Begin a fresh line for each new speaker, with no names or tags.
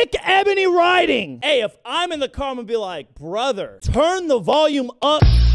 Thick ebony writing. Hey, if I'm in the car, I'm gonna be like, brother, turn the volume up.